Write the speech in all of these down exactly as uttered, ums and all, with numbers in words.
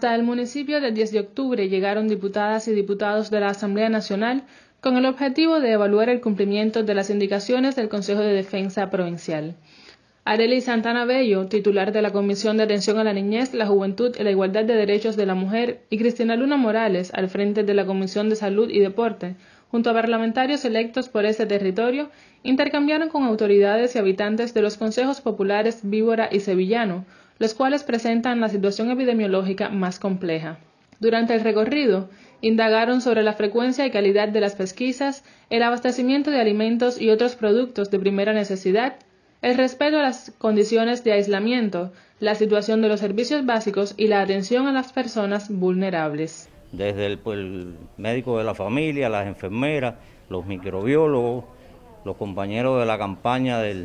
Hasta el municipio del diez de octubre llegaron diputadas y diputados de la Asamblea Nacional con el objetivo de evaluar el cumplimiento de las indicaciones del Consejo de Defensa Provincial. Arely Santana Bello, titular de la Comisión de Atención a la Niñez, la Juventud y la Igualdad de Derechos de la Mujer, y Cristina Luna Morales, al frente de la Comisión de Salud y Deporte, junto a parlamentarios electos por ese territorio, intercambiaron con autoridades y habitantes de los consejos populares Víbora y Sevillano, los cuales presentan la situación epidemiológica más compleja. Durante el recorrido, indagaron sobre la frecuencia y calidad de las pesquisas, el abastecimiento de alimentos y otros productos de primera necesidad, el respeto a las condiciones de aislamiento, la situación de los servicios básicos y la atención a las personas vulnerables. Desde el, pues, el médico de la familia, las enfermeras, los microbiólogos, los compañeros de la campaña del,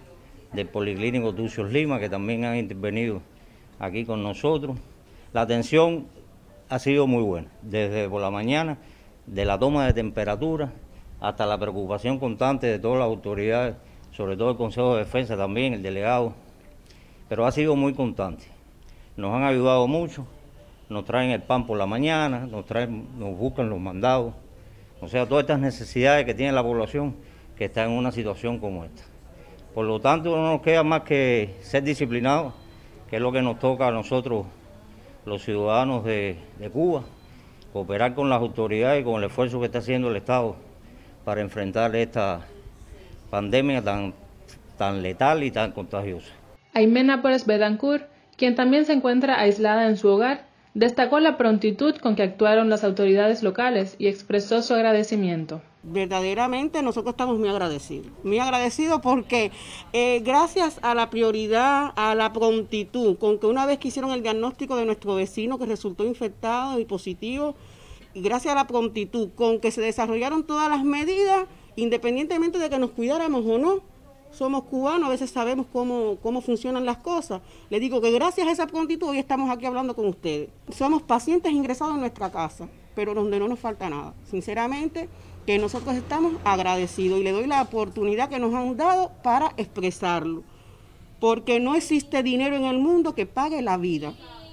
del Policlínico Tucios Lima, que también han intervenido aquí con nosotros. La atención ha sido muy buena, desde por la mañana, de la toma de temperatura hasta la preocupación constante de todas las autoridades, sobre todo el Consejo de Defensa también, el delegado, pero ha sido muy constante. Nos han ayudado mucho, nos traen el pan por la mañana, nos traen, nos buscan los mandados, o sea, todas estas necesidades que tiene la población que está en una situación como esta. Por lo tanto, no nos queda más que ser disciplinados, que es lo que nos toca a nosotros, los ciudadanos de, de Cuba, cooperar con las autoridades y con el esfuerzo que está haciendo el Estado para enfrentar esta pandemia tan, tan letal y tan contagiosa. Aimena Pérez Betancourt, quien también se encuentra aislada en su hogar, destacó la prontitud con que actuaron las autoridades locales y expresó su agradecimiento. Verdaderamente nosotros estamos muy agradecidos, muy agradecidos porque eh, gracias a la prioridad, a la prontitud, con que una vez que hicieron el diagnóstico de nuestro vecino que resultó infectado y positivo, y gracias a la prontitud con que se desarrollaron todas las medidas, independientemente de que nos cuidáramos o no, somos cubanos, a veces sabemos cómo, cómo funcionan las cosas. Les digo que gracias a esa prontitud hoy estamos aquí hablando con ustedes. Somos pacientes ingresados en nuestra casa, pero donde no nos falta nada. Sinceramente, que nosotros estamos agradecidos y le doy la oportunidad que nos han dado para expresarlo. Porque no existe dinero en el mundo que pague la vida.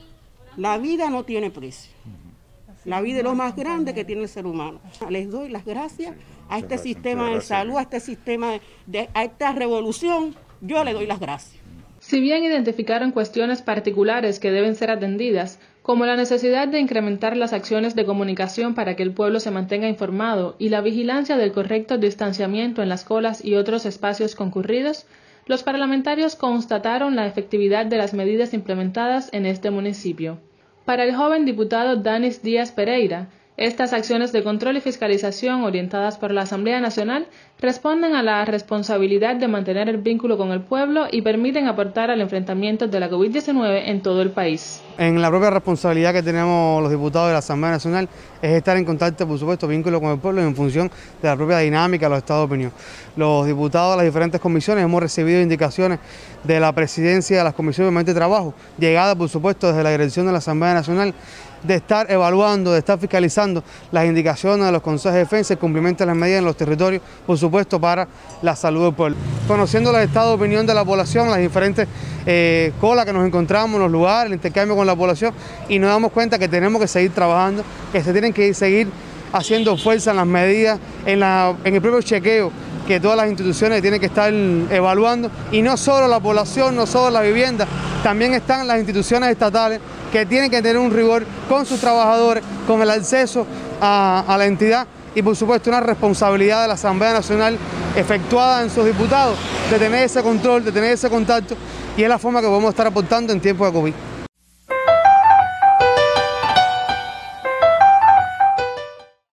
La vida no tiene precio. La vida es lo más grande que tiene el ser humano. Les doy las gracias a este sistema de salud, a este sistema, de, a esta revolución, yo le doy las gracias. Si bien identificaron cuestiones particulares que deben ser atendidas, como la necesidad de incrementar las acciones de comunicación para que el pueblo se mantenga informado y la vigilancia del correcto distanciamiento en las colas y otros espacios concurridos, los parlamentarios constataron la efectividad de las medidas implementadas en este municipio. Para el joven diputado Danis Díaz Pereira, estas acciones de control y fiscalización orientadas por la Asamblea Nacional responden a la responsabilidad de mantener el vínculo con el pueblo y permiten aportar al enfrentamiento de la COVID diecinueve en todo el país. En la propia responsabilidad que tenemos los diputados de la Asamblea Nacional es estar en contacto, por supuesto, vínculo con el pueblo en función de la propia dinámica de los estados de opinión. Los diputados de las diferentes comisiones hemos recibido indicaciones de la presidencia de las comisiones de trabajo, llegada, por supuesto, desde la dirección de la Asamblea Nacional, de estar evaluando, de estar fiscalizando las indicaciones de los consejos de defensa y cumplimiento de las medidas en los territorios, por supuesto, para la salud del pueblo. Conociendo los estados de opinión de la población, las diferentes eh, colas que nos encontramos en los lugares, el intercambio con la población, y nos damos cuenta que tenemos que seguir trabajando, que se tienen que seguir haciendo fuerza en las medidas, en, la, en el propio chequeo que todas las instituciones tienen que estar evaluando, y no solo la población, no solo la vivienda, también están las instituciones estatales que tienen que tener un rigor con sus trabajadores, con el acceso a, a la entidad y por supuesto una responsabilidad de la Asamblea Nacional efectuada en sus diputados de tener ese control, de tener ese contacto, y es la forma que podemos estar aportando en tiempos de COVID.